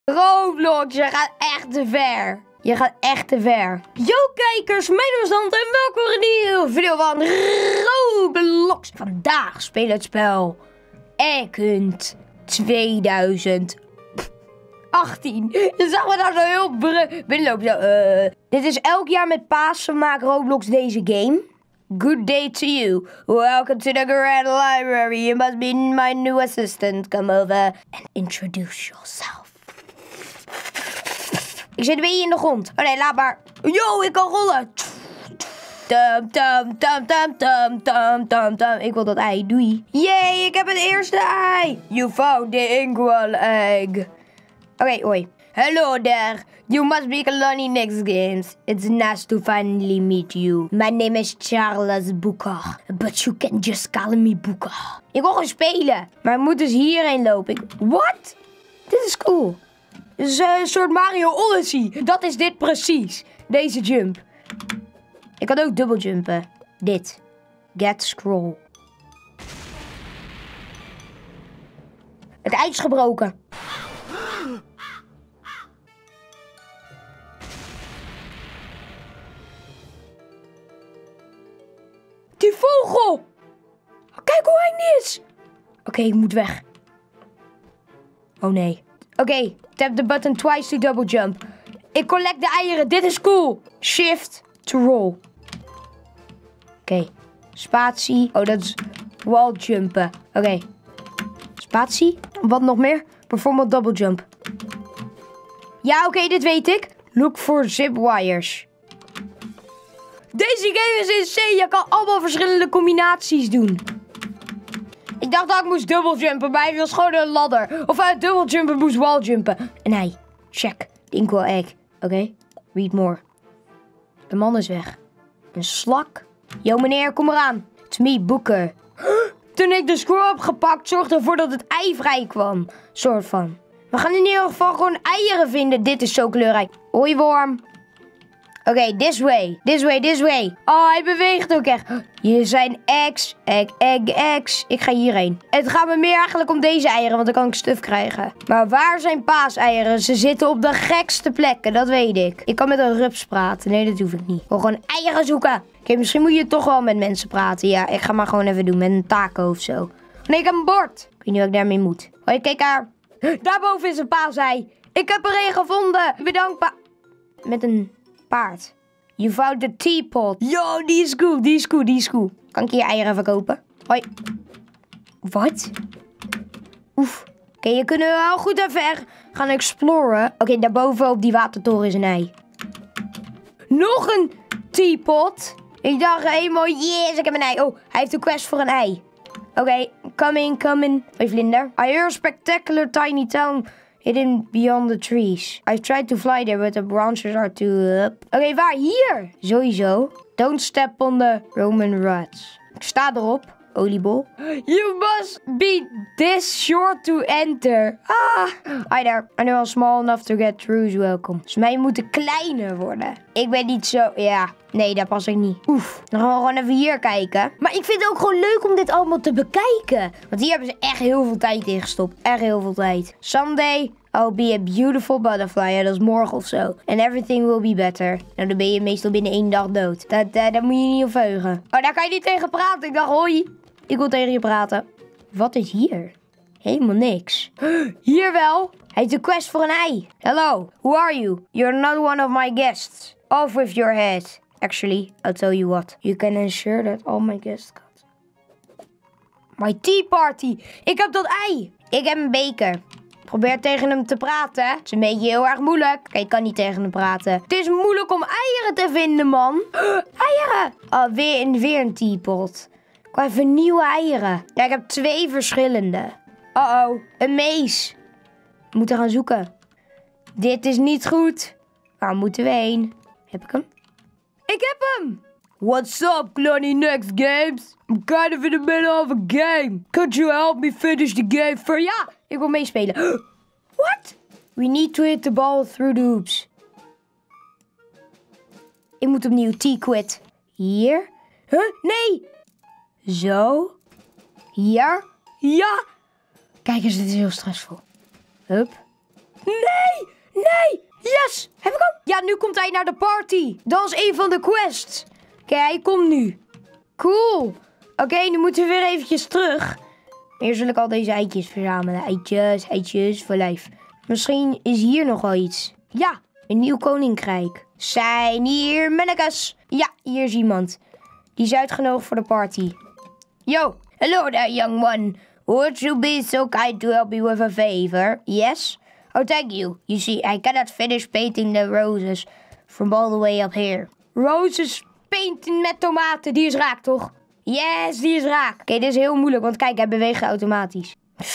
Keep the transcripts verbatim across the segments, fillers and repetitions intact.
Roblox, je gaat echt te ver. Je gaat echt te ver. Yo kijkers, mijn naam is Dante en welkom bij een nieuwe video van Roblox. Vandaag spelen we het spel Egg tweeduizend achttien. Je zag me daar zo heel binnenlopen. Zo, uh. Dit is elk jaar met Pasen maakt Roblox deze game. Good day to you. Welcome to the Grand Library. You must be my new assistant. Come over and introduce yourself. Ik zit een beetje in de grond. Oh nee, laat maar. Yo, ik kan rollen. Tum, tum, tum, tum, tum, tum, tum, tum. Ik wil dat ei. Doei. Yay, ik heb het eerste ei. You found the inkwell egg. Oké, okay, hoi. Hello there. You must be Kalani Next Games. It's nice to finally meet you. My name is Charles Booker. But you can just call me Booker. Ik wil gewoon spelen. Maar ik moet dus hierheen lopen. Ik... What? Dit is cool. Dit is uh, een soort Mario Odyssey. Dat is dit precies. Deze jump. Ik kan ook dubbel jumpen. Dit. Get scroll. Het ijs is gebroken. Die vogel! Kijk hoe eng die is! Oké, okay, ik moet weg. Oh nee. Oké, okay, tap the button twice to double jump. Ik collect de eieren, dit is cool. Shift to roll. Oké. Okay. Spatie. Oh, dat is wall jumpen. Oké. Okay. Spatie. Wat nog meer? Bijvoorbeeld double jump. Ja, oké, okay, dit weet ik. Look for zip wires. Deze game is insane. Je kan allemaal verschillende combinaties doen. Ik dacht dat ik moest dubbeljumpen, maar hij was gewoon een ladder. Of uit dubbeljumpen moest walljumpen. En hij, check, de inkwell egg. Oké, okay. Read more. De man is weg. Een slak. Yo meneer, kom eraan. It's me, Booker. Toen ik de scroll heb gepakt, zorgde ervoor dat het ei vrij kwam. Soort van. We gaan in ieder geval gewoon eieren vinden. Dit is zo kleurrijk. Hoi worm. Oké, okay, this way. This way, this way. Oh, hij beweegt ook echt. Hier zijn eggs. Egg, egg, eggs. Ik ga hierheen. Het gaat me meer eigenlijk om deze eieren, want dan kan ik stuf krijgen. Maar waar zijn paaseieren? Ze zitten op de gekste plekken, dat weet ik. Ik kan met een rups praten. Nee, dat hoef ik niet. Ik wil gewoon eieren zoeken. Oké, okay, misschien moet je toch wel met mensen praten. Ja, ik ga maar gewoon even doen met een taco of zo. Nee, ik heb een bord. Ik weet niet wat ik daarmee moet. Hoi, kijk daar. Daarboven is een paasei. Ik heb er een gevonden. Bedankt, pa... Met een... paard. You found the teapot. Yo, die is cool, die is cool, die is cool. Kan ik hier eieren verkopen? Hoi. Wat? Oef. Oké, okay, je kunt wel goed even gaan exploren. Oké, okay, daarboven op die watertoren is een ei. Nog een teapot. Ik dacht helemaal, yes, ik heb een ei. Oh, hij heeft een quest voor een ei. Oké, okay, coming, coming. Hoi, vlinder. I hear a spectacular tiny town hidden beyond the trees. I tried to fly there, but the branches are too up. Oké, okay, waar? Hier! Sowieso. Don't step on the Roman ruts. Ik sta erop. Oliebol. You must be this short to enter. Ah! Hi there. I know I'm small enough to get through. Welcome. Dus mij moeten kleiner worden. Ik ben niet zo... Ja. Nee, daar pas ik niet. Oef. Dan gaan we gewoon even hier kijken. Maar ik vind het ook gewoon leuk om dit allemaal te bekijken. Want hier hebben ze echt heel veel tijd in gestopt. Echt heel veel tijd. Someday I'll be a beautiful butterfly. Ja, dat is morgen of zo. And everything will be better. Nou, dan ben je meestal binnen één dag dood. Dat, dat, daar moet je niet op veugen. Oh, daar kan je niet tegen praten. Ik dacht, hoi. Ik wil tegen je praten. Wat is hier? Helemaal niks. Hier wel. Hij heeft een quest voor een ei. Hello, who are you? You're not one of my guests. Off with your head. Actually, I'll tell you what. You can ensure that all my guests got. My tea party. Ik heb dat ei. Ik heb een beker. Probeer tegen hem te praten. Het is een beetje heel erg moeilijk. Kijk, ik kan niet tegen hem praten. Het is moeilijk om eieren te vinden, man. Eieren. Oh, weer, weer een teapot. Ik wil even nieuwe eieren. Ja, ik heb twee verschillende. Uh-oh, een mees. We moeten gaan zoeken. Dit is niet goed. Waar moeten we heen? Heb ik hem? Ik heb hem! What's up, Kalani Next Games? I'm kind of in the middle of a game. Could you help me finish the game first? Ja, ik wil meespelen. What? We need to hit the ball through the hoops. Ik moet opnieuw T-quit. Hier. Huh? Nee! Zo. Hier. Ja. Kijk eens, dit is heel stressvol. Hup. Nee! Nee! Yes! Heb ik hem? Ja, nu komt hij naar de party. Dat is een van de quests. Oké, hij komt nu. Cool. Oké, okay, nu moeten we weer eventjes terug. Eerst wil ik al deze eitjes verzamelen. Eitjes, eitjes voor lijf. Misschien is hier nog wel iets. Ja, een nieuw koninkrijk. Zijn hier mannekes? Ja, hier is iemand. Die is uitgenodigd voor de party. Yo, hello there, young one. Would you be so kind to help me with a favor? Yes? Oh, thank you. You see, I cannot finish painting the roses from all the way up here. Roses painten met tomaten. Die is raak, toch? Yes, die is raak. Oké, okay, dit is heel moeilijk, want kijk, hij beweegt automatisch.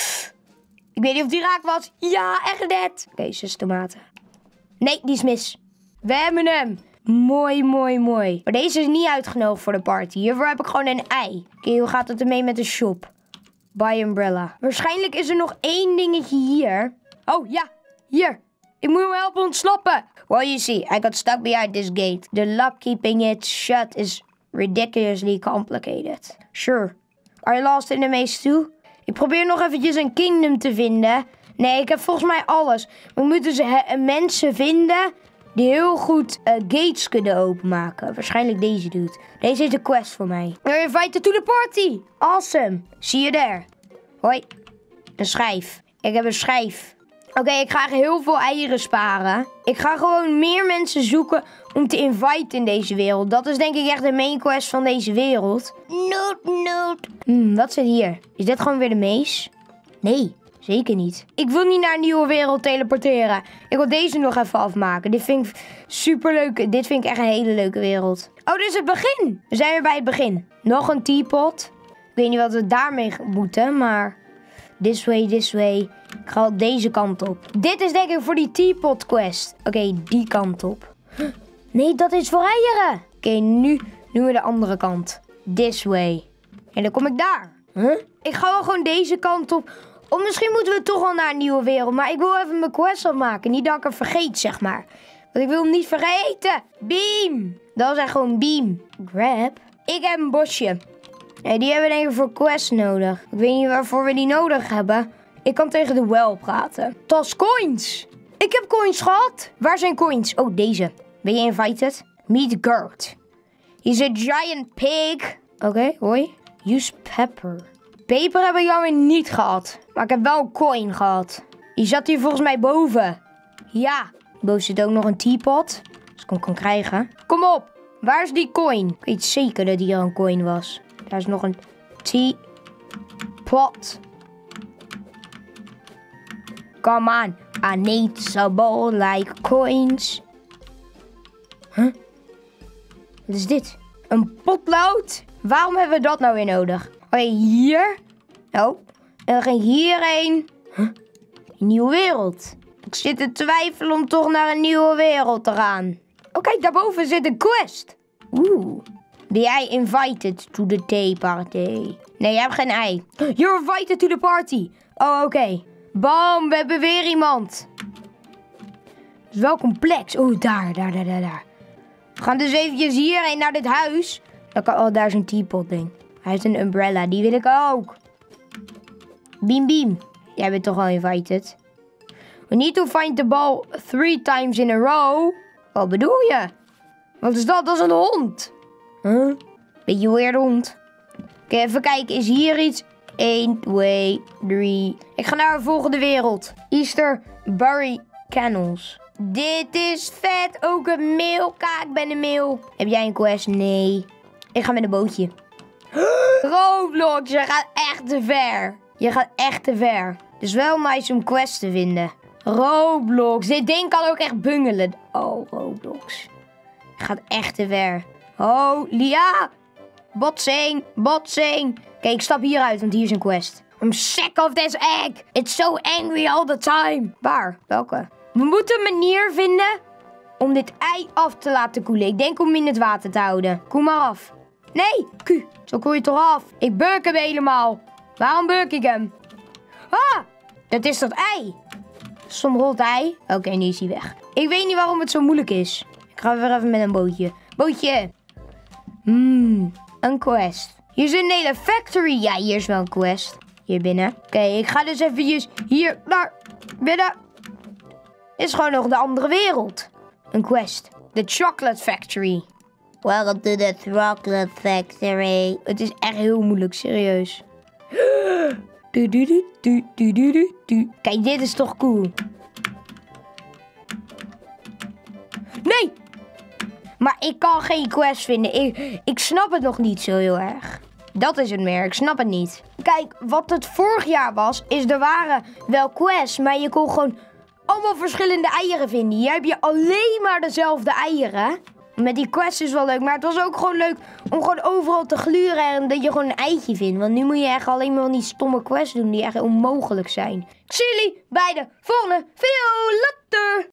Ik weet niet of die raak was. Ja, echt net. Oké, okay, zes tomaten. Nee, die is mis. We hebben hem. Mooi, mooi, mooi. Maar deze is niet uitgenodigd voor de party. Hiervoor heb ik gewoon een ei. Oké, okay, hoe gaat het ermee met de shop? Buy umbrella. Waarschijnlijk is er nog één dingetje hier. Oh, ja. Hier. Ik moet hem helpen ontsnappen. Well, you see, I got stuck behind this gate. The lock keeping it shut is ridiculously complicated. Sure. Are you lost in the maze too? Ik probeer nog eventjes een kingdom te vinden. Nee, ik heb volgens mij alles. We moeten dus mensen vinden die heel goed uh, gates kunnen openmaken. Waarschijnlijk deze dude. Deze is de quest voor mij. You're invited to the party. Awesome. See you there. Hoi. Een schijf. Ik heb een schijf. Oké, okay, ik ga heel veel eieren sparen. Ik ga gewoon meer mensen zoeken om te inviten in deze wereld. Dat is denk ik echt de main quest van deze wereld. Noot, noot. Hmm, wat zit hier? Is dit gewoon weer de maze? Nee, zeker niet. Ik wil niet naar een nieuwe wereld teleporteren. Ik wil deze nog even afmaken. Dit vind ik super leuk. Dit vind ik echt een hele leuke wereld. Oh, dit is het begin. We zijn weer bij het begin. Nog een teapot. Ik weet niet wat we daarmee moeten, maar... This way, this way. Ik ga deze kant op. Dit is denk ik voor die teapot quest. Oké, okay, die kant op. Nee, dat is voor eieren. Oké, okay, nu doen we de andere kant. This way. En dan kom ik daar. Huh? Ik ga wel gewoon deze kant op. Of misschien moeten we toch wel naar een nieuwe wereld. Maar ik wil even mijn quest afmaken. Niet dat ik hem vergeet, zeg maar. Want ik wil hem niet vergeten. Beam. Dat is echt gewoon beam. Grab. Ik heb een bosje. Nee, die hebben we denk ik voor quest nodig. Ik weet niet waarvoor we die nodig hebben. Ik kan tegen de well praten. Tas coins. Ik heb coins gehad. Waar zijn coins? Oh, deze. Ben je invited? Meet Gert. He's a giant pig. Oké, okay, hoi. Use pepper. Peper heb ik jou weer niet gehad. Maar ik heb wel een coin gehad. Die zat hier volgens mij boven. Ja. Boven zit ook nog een teapot. Dus ik hem kan krijgen. Kom op. Waar is die coin? Ik weet zeker dat hier een coin was. Daar is nog een teapot. Come on. I need some like coins. Huh? Wat is dit? Een potlood? Waarom hebben we dat nou weer nodig? Oké, hier. Oh. En dan ging hierheen. Huh? Een nieuwe wereld. Ik zit te twijfelen om toch naar een nieuwe wereld te gaan. Oh, kijk, daarboven zit een quest. Oeh. Ben jij invited to the tea party? Nee, jij hebt geen ei. You're invited to the party. Oh, oké. Okay. Bam, we hebben weer iemand. Het is wel complex. Oeh, daar, daar, daar, daar, daar. We gaan dus eventjes hierheen naar dit huis. Dan kan, oh, daar is een teapot ding. Hij heeft een umbrella, die wil ik ook. Beam, beam. Jij bent toch al invited? We need to find the ball three times in a row. Wat bedoel je? Wat is dat? Dat is een hond. Huh? Beetje weird hond. Oké, okay, even kijken. Is hier iets? één, twee, drie. Ik ga naar de volgende wereld. Easter Bury Kennels. Dit is vet. Ook een mail. Kijk, ik ben een mail. Heb jij een quest? Nee. Ik ga met een bootje. Roblox, je gaat echt te ver. Je gaat echt te ver. Het is wel nice om quests te vinden. Roblox. Dit ding kan ook echt bungelen. Oh, Roblox. Je gaat echt te ver. Oh, Lia. Botsing. Botsing. Kijk, ik stap hieruit, want hier is een quest. I'm sick of this egg. It's so angry all the time. Waar? Welke? We moeten een manier vinden om dit ei af te laten koelen. Ik denk om hem in het water te houden. Koel maar af. Nee, Q. Zo koel je toch af. Ik burk hem helemaal. Waarom burk ik hem? Ah, dat is dat ei. Som rolt ei. Oké, okay, nu is hij weg. Ik weet niet waarom het zo moeilijk is. Ik ga weer even met een bootje. Bootje. Hmm, een quest. Hier is een hele factory. Ja, hier is wel een quest. Hier binnen. Oké, okay, ik ga dus eventjes hier naar binnen. is gewoon nog de andere wereld. Een quest. The Chocolate Factory. Welcome to the Chocolate Factory. Het is echt heel moeilijk, serieus. Du, du, du, du, du, du, du, du. Kijk, dit is toch cool. Nee! Maar ik kan geen quest vinden. Ik, ik snap het nog niet zo heel erg. Dat is het meer, ik snap het niet. Kijk, wat het vorig jaar was, is er waren wel quests, maar je kon gewoon allemaal verschillende eieren vinden. Hier heb je alleen maar dezelfde eieren. Met die quests is wel leuk, maar het was ook gewoon leuk om gewoon overal te gluren en dat je gewoon een eitje vindt. Want nu moet je echt alleen maar die stomme quests doen die echt onmogelijk zijn. Ik zie jullie bij de volgende video. Later!